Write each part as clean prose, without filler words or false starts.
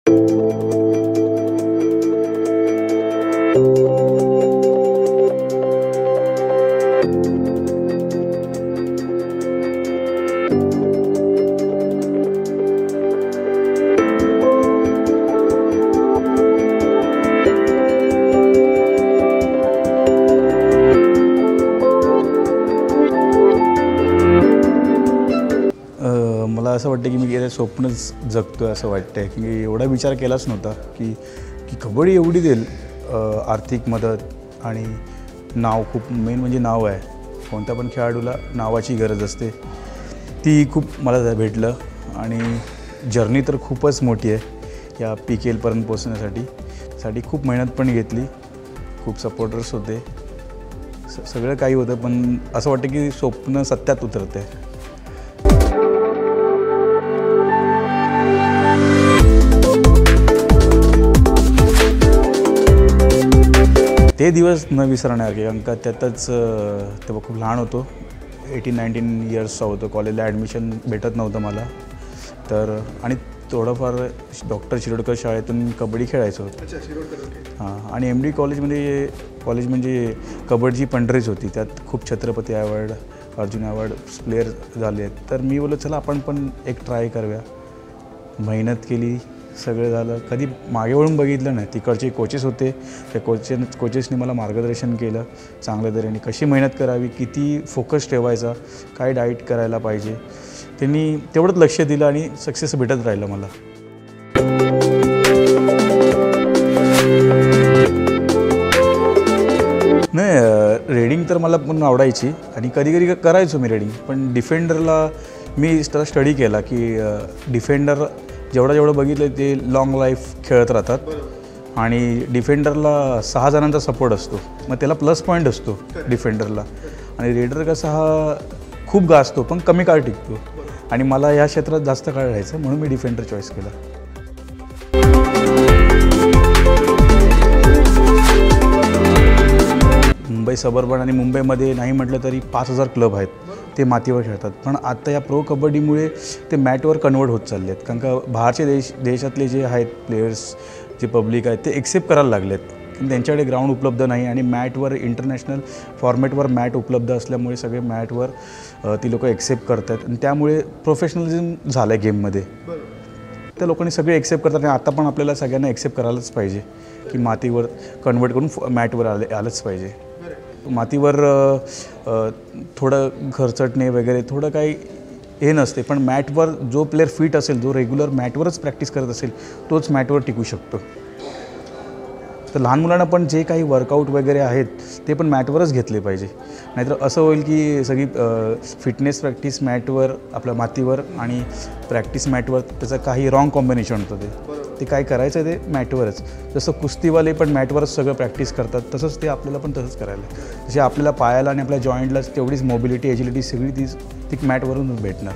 मला असं वाटतं की मी गेलं स्वप्नच जगतो आहे असं वाटतं की एवढा विचार केलाच नव्हता की कबड्डी एवढी देईल आर्थिक मदत आणि नाव खूप मेन म्हणजे नाव आहे. कोणत्या पण खेळाडूला नावाची गरज असते, ती खूप मला भेटलं आणि जर्नी तर खूपच मोठी आहे या PKL पर्यंत पोहोचण्यासाठी खूप मेहनत पण घेतली, खूप सपोर्टर्स होते, सगळं काही होतं, पण असं वाटतं की स्वप्न सत्यात उतरते. ते दिवस न विसरणार कारण का त्यातच तेव्हा खूप लहान होतो, 18-19 इयर्सचा होतो, कॉलेजला ॲडमिशन भेटत नव्हतं मला तर, आणि थोडंफार डॉक्टर शिरोडकर शाळेतून कबड्डी खेळायचं होतं. हां, आणि MD कॉलेज म्हणजे कबड्डीची पंढरीच होती, त्यात खूप Chhatrapati award, Arjun award player झाले आहेत, तर मी बोललो चला आपण पण एक ट्राय करूया. मेहनत केली, सगळं झालं, कधी मागे वळून बघितलं नाही. तिकडचे कोचेस होते, त्या कोचेसनी मला मार्गदर्शन केलं चांगल्या तऱ्हेने, कशी मेहनत करावी, किती फोकस ठेवायचा, काय डाईट करायला पाहिजे, त्यांनी तेवढंच लक्ष दिलं आणि सक्सेस भेटत राहिलं मला. नाही, रेडिंग तर मला पण आवडायची आणि कधी कधी करायचो मी रेडिंग, पण डिफेंडरला मी स्टडी केला की डिफेंडर जेवढं बघितलं ते लॉंग लाईफ खेळत राहतात आणि डिफेंडरला 6 जणांचा सपोर्ट असतो, मग त्याला प्लस पॉईंट असतो डिफेंडरला, आणि रेडर कसा हा खूप गाजतो पण कमी काळ टिकतो, आणि मला या क्षेत्रात जास्त काळ राहायचं म्हणून मी डिफेंडर चॉईस केला. मुंबई सबर्बन आणि मुंबईमध्ये नाही म्हटलं तरी 5000 क्लब आहेत, ते मातीवर खेळतात, पण आता या प्रो कबड्डीमुळे ते मॅटवर कन्वर्ट होत चालले आहेत, कारण का बाहेरचे देशातले जे आहेत प्लेयर्स, जे पब्लिक आहेत ते एक्सेप्ट करायला लागले आहेत, त्यांच्याकडे ग्राउंड उपलब्ध नाही आणि मॅटवर इंटरनॅशनल फॉर्मॅटवर मॅट उपलब्ध असल्यामुळे सगळे मॅटवर ती लोकं एक्सेप्ट करतात आणि त्यामुळे प्रोफेशनलिझम झालं आहे गेममध्ये. त्या लोकांनी सगळे एक्सेप्ट करतात आणि आता पण आपल्याला सगळ्यांना एक्सेप्ट करायलाच पाहिजे की मातीवर कन्वर्ट करून मॅटवर आलंच पाहिजे. मातीवर थोडं खर्चटणे वगैरे थोडं काही हे नसते, पण मॅटवर जो प्लेअर फिट असेल, जो रेग्युलर मॅटवरच प्रॅक्टिस करत असेल, तोच मॅटवर टिकू शकतो. तर लहान मुलांना पण जे काही वर्कआउट वगैरे आहेत ते पण मॅटवरच घेतले पाहिजे, नाहीतर असं होईल की सगळी फिटनेस प्रॅक्टिस मॅटवर, आपल्या मातीवर, आणि प्रॅक्टिस मॅटवर त्याचं काही रॉंग कॉम्बिनेशन होतं. ते काय करायचं ते मॅटवरच, जसं कुस्तीवाले पण मॅटवरच सगळं प्रॅक्टिस करतात, तसंच ते आपल्याला पण तसंच करायला, जसे आपल्याला पायाला आणि आपल्या जॉईंटला तेवढीच मोबिलिटी, एजिलिटी सगळी ती मॅटवरूनच भेटणार.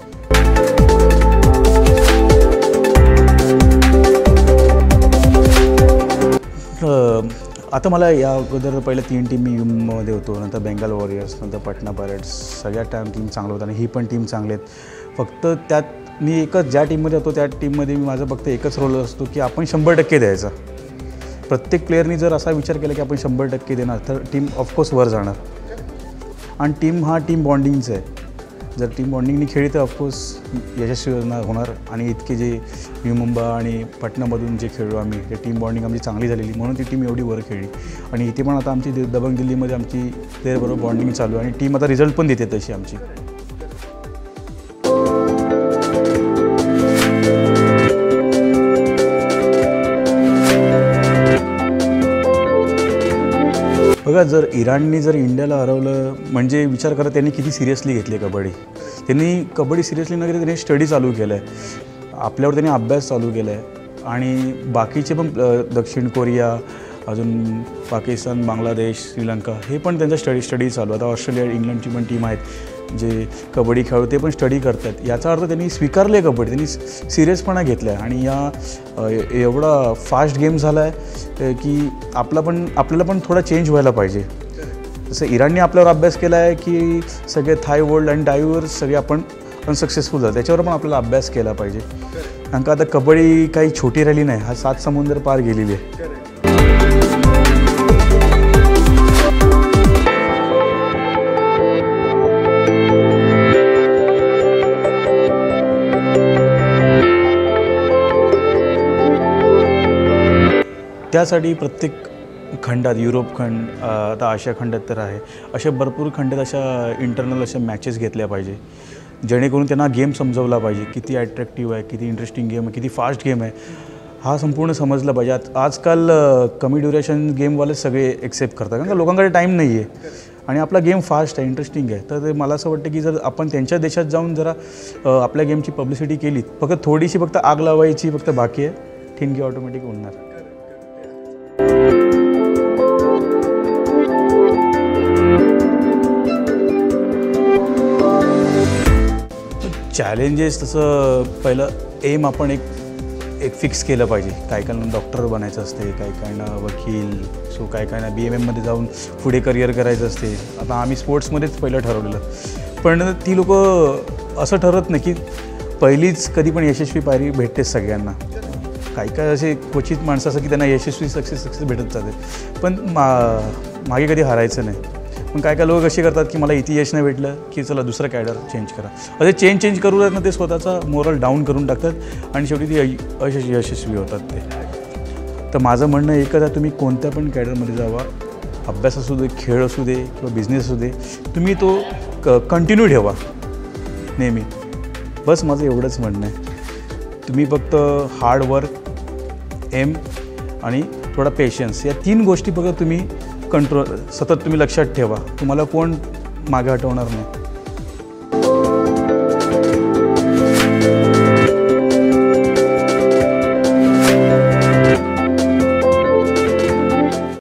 आता मला या अगोदर पहिल्या 3 टीम मी U Mumbaमध्ये होतो, नंतर बेंगाल वॉरियर्स, नंतर पटना पायरेट्स, सगळ्या टीम चांगलं होतं आणि ही पण टीम चांगली आहेत. फक्त त्यात मी ज्या टीममध्ये होतो त्या टीममध्ये मी फक्त एकच रोल असतो की आपण 100% द्यायचा. प्रत्येक प्लेयरनी जर असा विचार केला की आपण 100% देणार तर टीम ऑफकोर्स वर जाणार, आणि टीम बॉन्डिंगचं आहे. जर टीम बॉन्डिंगनी खेळली तर ऑफकोर्स यशस्वी होणार, आणि इतके जे U Mumba आणि पटनामधून जे खेळलो आम्ही, ते टीम बॉन्डिंग आमची चांगली झालेली म्हणून ती टीम एवढी वर खेळली, आणि इथे पण आता आमची दबंग दिल्लीमध्ये आमची प्लेयरबरोबर बॉन्डिंग चालू आहे आणि टीम आता रिझल्ट पण देते तशी आमची. बघा, जर इराणनी इंडियाला हरवलं म्हणजे विचार करा त्यांनी किती सिरियसली घेतली कबड्डी. त्यांनी कबड्डी सिरियसली न घेता त्यांनी स्टडी चालू केलं आहे, आपल्यावर त्यांनी अभ्यास चालू केला आहे, आणि बाकीचे पण दक्षिण कोरिया, अजून पाकिस्तान, बांगलादेश, श्रीलंका हे पण त्यांचा स्टडी चालू. आता ऑस्ट्रेलिया, इंग्लंडची पण टीम आहेत जे कबड्डी खेळू, ते पण स्टडी करतात. याचा अर्थ त्यांनी स्वीकारले कबड्डी, त्यांनी सिरियसपणा घेतला आहे, आणि या एवढा फास्ट गेम झाला आहे की आपल्याला पण थोडा चेंज व्हायला पाहिजे. जसं इराणने आपल्यावर अभ्यास केला आहे की सगळे थाय वर्ल्ड आणि डायवर सगळे आपण अनसक्सेसफुल झालं, त्याच्यावर पण आपल्याला अभ्यास केला पाहिजे. कारण का आता कबड्डी काही छोटी राहिली नाही, हा 7 समुद्र पार गेलेली आहे. त्यासाठी प्रत्येक खंडात, युरोप खंड, आता आशिया खंडात तर आहे, अशा भरपूर खंडात अशा इंटरनल अशा मॅचेस घेतल्या पाहिजे, जेणेकरून त्यांना गेम समजवला पाहिजे, किती ॲट्रॅक्टिव्ह आहे, किती इंटरेस्टिंग गेम आहे, किती फास्ट गेम आहे, हा संपूर्ण समजला पाहिजे. आजकाल कमी ड्युरेशन गेमवाले सगळे एक्सेप्ट करतात, कारण का लोकांकडे टाईम नाही आहे आणि आपला गेम फास्ट आहे, इंटरेस्टिंग आहे. तर मला असं वाटतं की जर आपण त्यांच्या देशात जाऊन जरा आपल्या गेमची पब्लिसिटी केली, फक्त थोडीशी फक्त आग लावायची फक्त बाकी आहे, ठिणगी ऑटोमॅटिक होणार. चॅलेंजेस तसं पहिलं एम आपण एक फिक्स केलं पाहिजे. काही काहींना डॉक्टर बनायचं असते, काही काहींना वकील, सो काही काहींना BMMमध्ये जाऊन पुढे करिअर करायचं असते. आता आम्ही स्पोर्ट्समध्येच पहिलं ठरवलेलं, पण ती लोकं असं ठरत नाही की पहिलीच कधी पण यशस्वी पायरी भेटतेच सगळ्यांना. काही काही असे क्वचित माणसं असं की त्यांना यशस्वी सक्सेस भेटत जाते, पण मागे कधी हारायचं नाही. पण काय काय लोक असे करतात की मला इथे यश नाही भेटलं की चला दुसरं कॅडर चेंज करा, असे चेंज करू देत ना, ते स्वतःचा मोरल डाऊन करून टाकतात आणि शेवटी ती यशस्वी होतात ते. तर माझं म्हणणं एकच आहे, तुम्ही कोणत्या पण कॅडरमध्ये जावा, अभ्यास असू दे, खेळ असू दे किंवा बिझनेस असू दे, तुम्ही तो कंटिन्यू ठेवा नेहमी. बस माझं एवढंच म्हणणं आहे. तुम्ही फक्त हार्डवर्क, एम आणि थोडा पेशन्स, या 3 गोष्टी फक्त तुम्ही सतत तुम्ही लक्षात ठेवा, तुम्हाला कोण मागे हटवणार नाही.